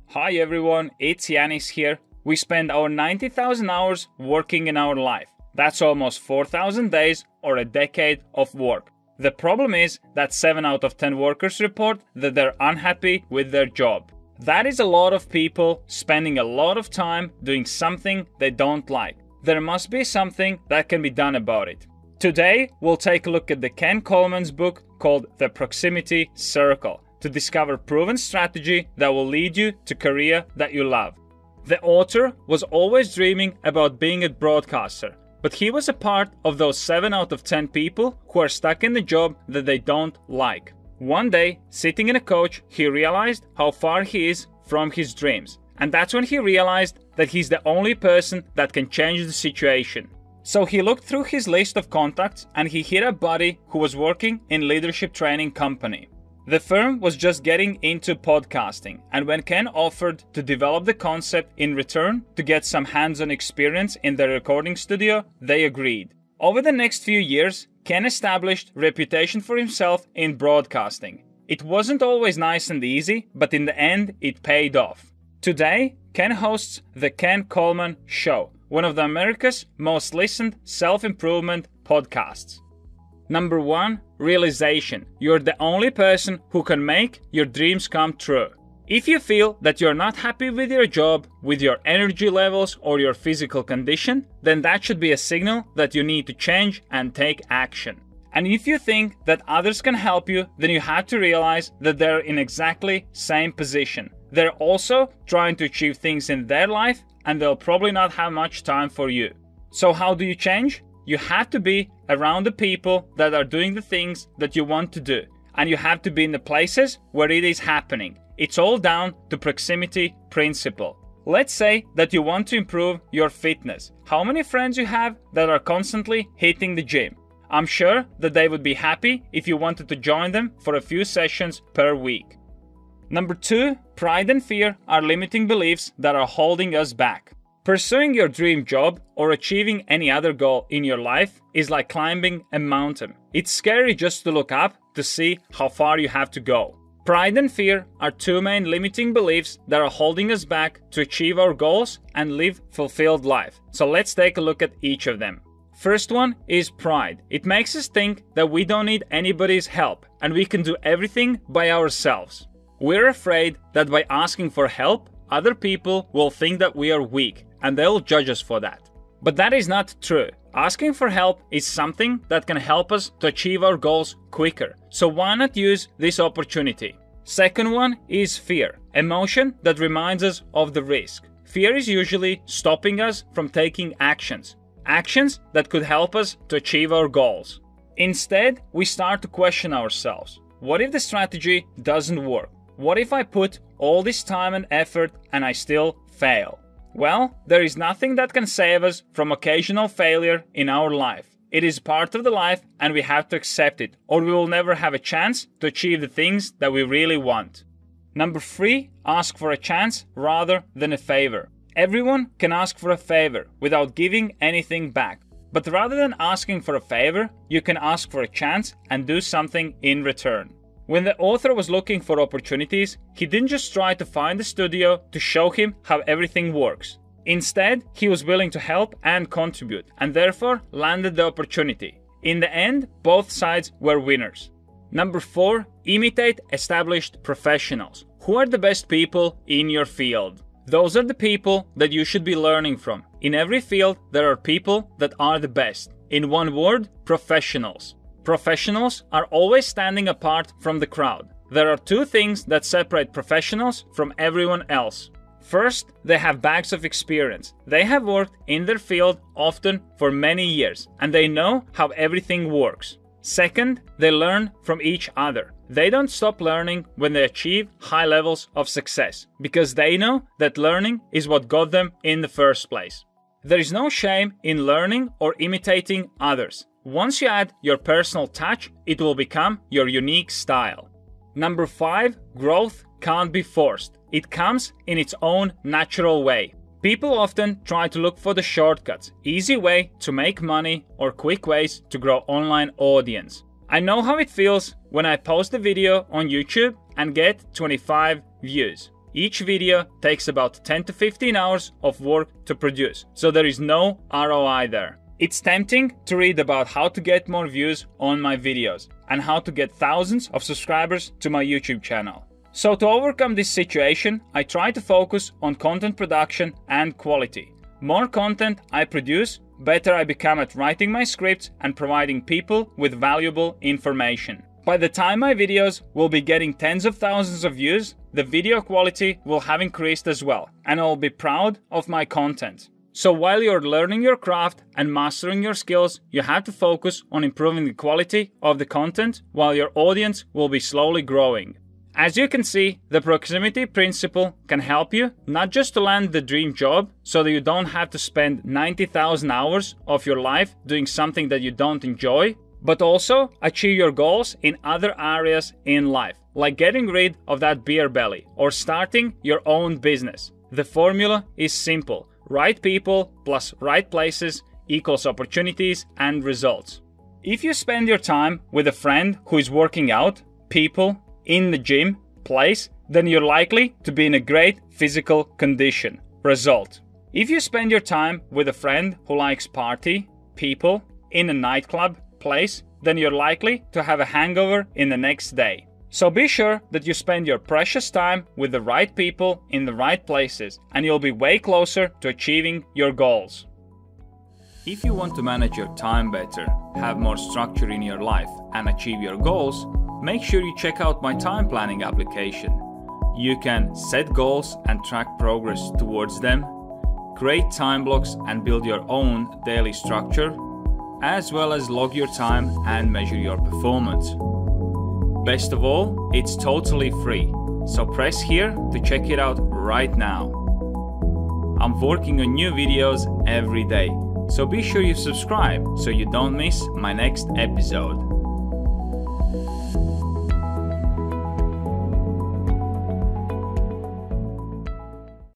Hi everyone, it's Janis here. We spend our 90,000 hours working in our life. That's almost 4,000 days or a decade of work. The problem is that 7 out of 10 workers report that they're unhappy with their job. That is a lot of people spending a lot of time doing something they don't like. There must be something that can be done about it. Today, we'll take a look at the Ken Coleman's book called The Proximity Circle to discover proven strategy that will lead you to a career that you love. The author was always dreaming about being a broadcaster, but he was a part of those 7 out of 10 people who are stuck in the job that they don't like. One day, sitting in a coach, he realized how far he is from his dreams. And that's when he realized that he's the only person that can change the situation. So he looked through his list of contacts and he hit a buddy who was working in leadership training company. The firm was just getting into podcasting, and when Ken offered to develop the concept in return to get some hands-on experience in the recording studio, they agreed. Over the next few years, Ken established a reputation for himself in broadcasting. It wasn't always nice and easy, but in the end, it paid off. Today, Ken hosts the Ken Coleman Show, one of America's most listened self-improvement podcasts. Number 1, realization. You're the only person who can make your dreams come true. If you feel that you're not happy with your job, with your energy levels or your physical condition, then that should be a signal that you need to change and take action. And if you think that others can help you, then you have to realize that they're in exactly same position. They're also trying to achieve things in their life and they'll probably not have much time for you. So how do you change? You have to be around the people that are doing the things that you want to do. And you have to be in the places where it is happening. It's all down to proximity principle. Let's say that you want to improve your fitness. How many friends you have that are constantly hitting the gym? I'm sure that they would be happy if you wanted to join them for a few sessions per week. Number 2, pride and fear are limiting beliefs that are holding us back. Pursuing your dream job or achieving any other goal in your life is like climbing a mountain. It's scary just to look up to see how far you have to go. Pride and fear are 2 main limiting beliefs that are holding us back to achieve our goals and live fulfilled life. So let's take a look at each of them. First one is pride. It makes us think that we don't need anybody's help and we can do everything by ourselves. We're afraid that by asking for help, other people will think that we are weak and they'll judge us for that. But that is not true. Asking for help is something that can help us to achieve our goals quicker. So why not use this opportunity? Second one is fear, emotion that reminds us of the risk. Fear is usually stopping us from taking actions that could help us to achieve our goals. Instead, we start to question ourselves. What if the strategy doesn't work? What if I put all this time and effort and I still fail? Well, there is nothing that can save us from occasional failure in our life. It is part of the life and we have to accept it, or we will never have a chance to achieve the things that we really want. Number 3, ask for a chance rather than a favor. Everyone can ask for a favor without giving anything back. But rather than asking for a favor, you can ask for a chance and do something in return. When the author was looking for opportunities, he didn't just try to find a studio to show him how everything works. Instead, he was willing to help and contribute, and therefore landed the opportunity. In the end, both sides were winners. Number 4, imitate established professionals. Who are the best people in your field? Those are the people that you should be learning from. In every field, there are people that are the best. In one word, professionals. Professionals are always standing apart from the crowd. There are 2 things that separate professionals from everyone else. First, they have bags of experience. They have worked in their field often for many years, and they know how everything works. Second, they learn from each other. They don't stop learning when they achieve high levels of success, because they know that learning is what got them in the first place. There is no shame in learning or imitating others. Once you add your personal touch, it will become your unique style. Number 5, growth can't be forced. It comes in its own natural way. People often try to look for the shortcuts, easy way to make money or quick ways to grow online audience. I know how it feels when I post a video on YouTube and get 25 views. Each video takes about 10 to 15 hours of work to produce, so there is no ROI there. It's tempting to read about how to get more views on my videos and how to get thousands of subscribers to my YouTube channel. So to overcome this situation, I try to focus on content production and quality. More content I produce, better I become at writing my scripts and providing people with valuable information. By the time my videos will be getting tens of thousands of views, the video quality will have increased as well, and I'll be proud of my content. So while you're learning your craft and mastering your skills, you have to focus on improving the quality of the content while your audience will be slowly growing. As you can see, the proximity principle can help you not just to land the dream job so that you don't have to spend 90,000 hours of your life doing something that you don't enjoy, but also achieve your goals in other areas in life, like getting rid of that beer belly or starting your own business. The formula is simple. Right people plus right places equals opportunities and results. If you spend your time with a friend who is working out, people, in the gym, place, then you're likely to be in a great physical condition. Result. If you spend your time with a friend who likes party, people, in a nightclub, place, then you're likely to have a hangover in the next day. So be sure that you spend your precious time with the right people in the right places, and you'll be way closer to achieving your goals. If you want to manage your time better, have more structure in your life, and achieve your goals, make sure you check out my time planning application. You can set goals and track progress towards them, create time blocks and build your own daily structure, as well as log your time and measure your performance. Best of all, it's totally free, so press here to check it out right now. I'm working on new videos every day, so be sure you subscribe so you don't miss my next episode.